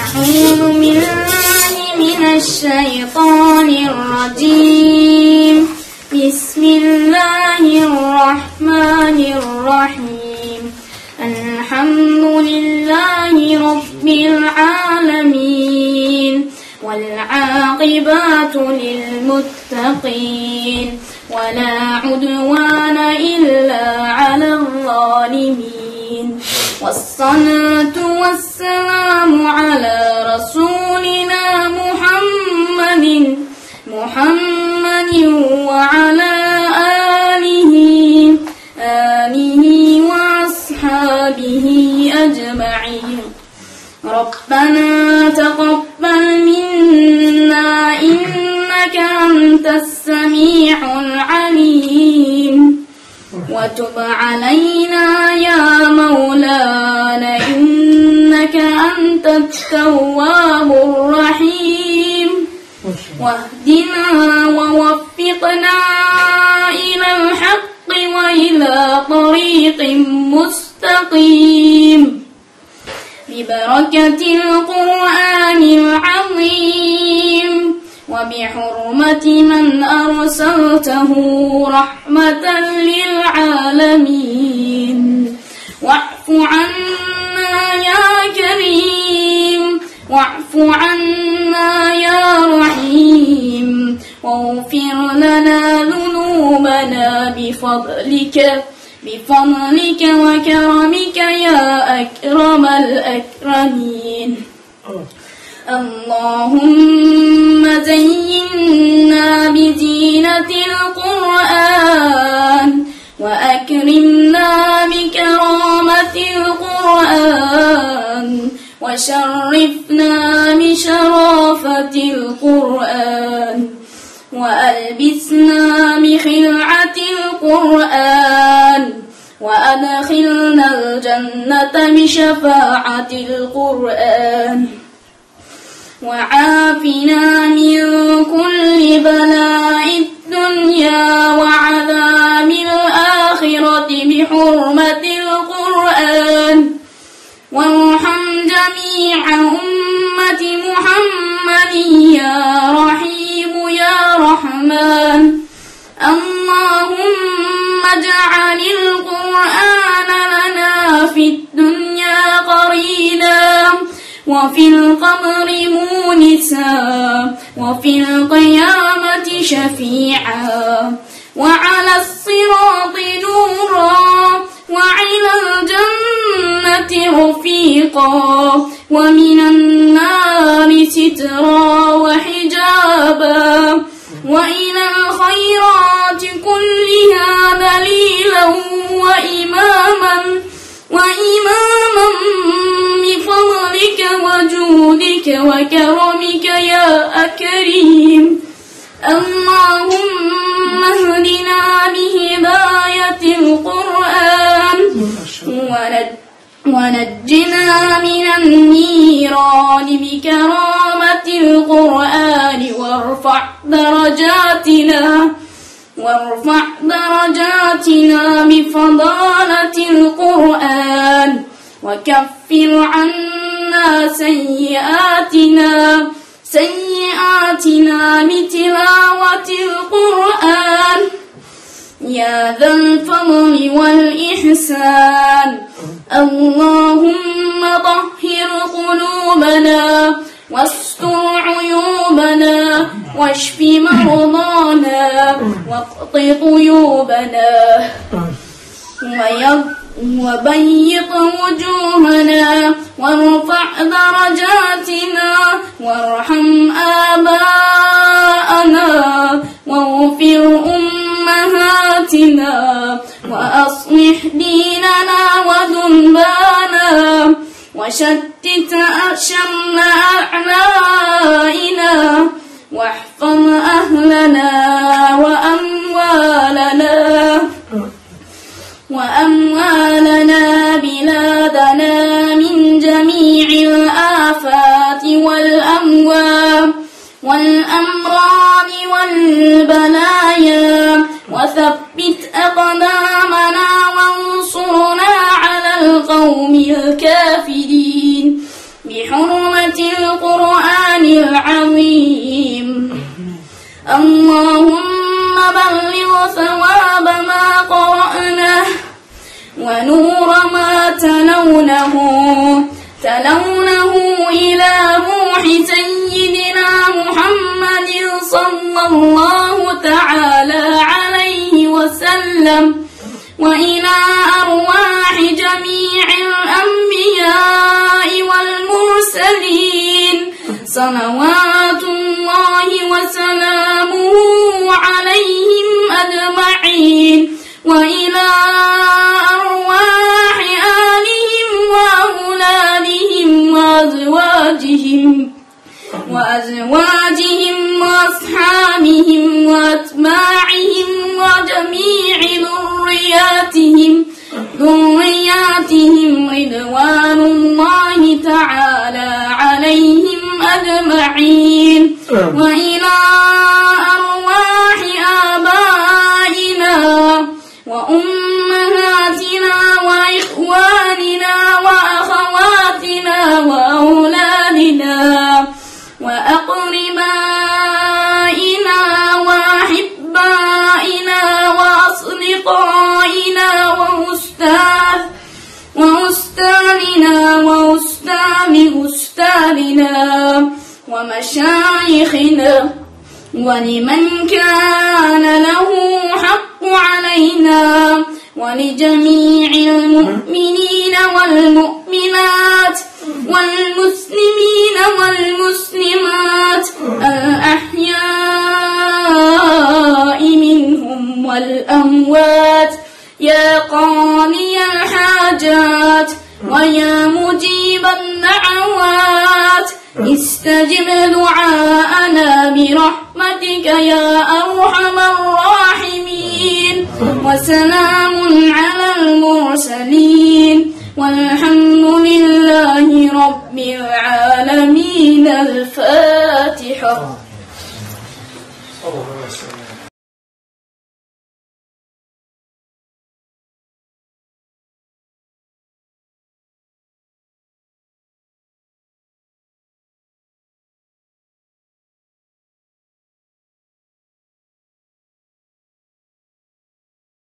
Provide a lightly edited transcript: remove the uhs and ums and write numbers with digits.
أعوذ بالله من الشيطان الرجيم. بسم الله الرحمن الرحيم. الحمد لله رب العالمين، والعاقبة للمتقين، ولا عدوان إلا على الظالمين. والصلاة والسلام على رسولنا محمد وعلى آله وأصحابه أجمعين. ربنا تقبل منا إنك أنت السميع العليم، وتب علينا يا مولانا إنك أنت التواب الرحيم. واهدنا ووفقنا إلى الحق وإلى طريق مستقيم، ببركة القرآن العظيم، وبحرمة من أرسلته رحمة للعالمين. واعف عنا يا كريم، واعف عنا يا رحيم، واغفر لنا ذنوبنا بفضلك وكرمك يا أكرم الأكرمين. اللهم زينا بزينة القرآن، وأكرمنا بكرامة القرآن، وشرفنا بشرافة القرآن، وألبسنا بخلعة القرآن، وأدخلنا الجنة بشفاعة القرآن. وعافنا من كل بلاء الدنيا وعذاب الآخرة بحرمة القرآن. وارحم جميع أمة محمد يا رحيم يا رحمن. اللهم اجعل القرآن لنا في الدنيا قرينا، وفي القبر مونسا، وفي القيامة شفيعا، وعلى الصراط نورا، وعلى الجنة رفيقا، ومن النار سترا وحجابا، وإلى الخيرات كلها دليلا وإماما بفضلك وجودك وكرمك يا أكريم. اللهم اهدنا بهداية القرآن، ونجنا من النيران بكرامة القرآن، وارفع درجاتنا بفضالة القرآن، وكفر عنا سيئاتنا بتلاوة القرآن. يا ذا الفضل والإحسان، اللهم طهر قلوبنا، واستر عيوبنا، واشف مرضانا، واقض طيوبنا، وبيض وجوهنا، وارفع درجاتنا، وارحم آباءنا، واغفر أمهاتنا، وأصلح ديننا ودنبانا، وشتت شمل أعدائنا، واحفظ أهلنا وأموالنا بلادنا من جميع الآفات والأمراض والبلايا، وثبت أقدامنا وانصرنا على القوم الكافرين بحرمة اللهم بلغ ثواب ما قرأناه ونور ما تلونه إلى روح سيدنا محمد صلى الله تعالى عليه وسلم وإلى أرواح جميع الأنبياء والمرسلين صلوات الله وسلامه عليهم أجمعين وإلى أرواح آلهم وأولادهم وأزواجهم وأصحابهم وأتباعهم وجميع ذرياتهم رضوان الله تعالى عليهم أجمعين وإلى أرواح آبائنا وأمهاتنا وإخواننا وأخواتنا وأولادنا وأقربائنا وأحبائنا وأصدقائنا وأستاذنا وأستاذ أستاذنا ومشايخنا ولمن كان له حق علينا ولجميع المؤمنين والمؤمنات والمسلمين والمسلمات الأحياء منهم والأموات يا قاضي الحاجات ويا مجيب الدعوات استجب دعاءنا برحمتك يا أرحم الراحمين وسلام على المرسلين والحمد لله رب العالمين. الفاتحة.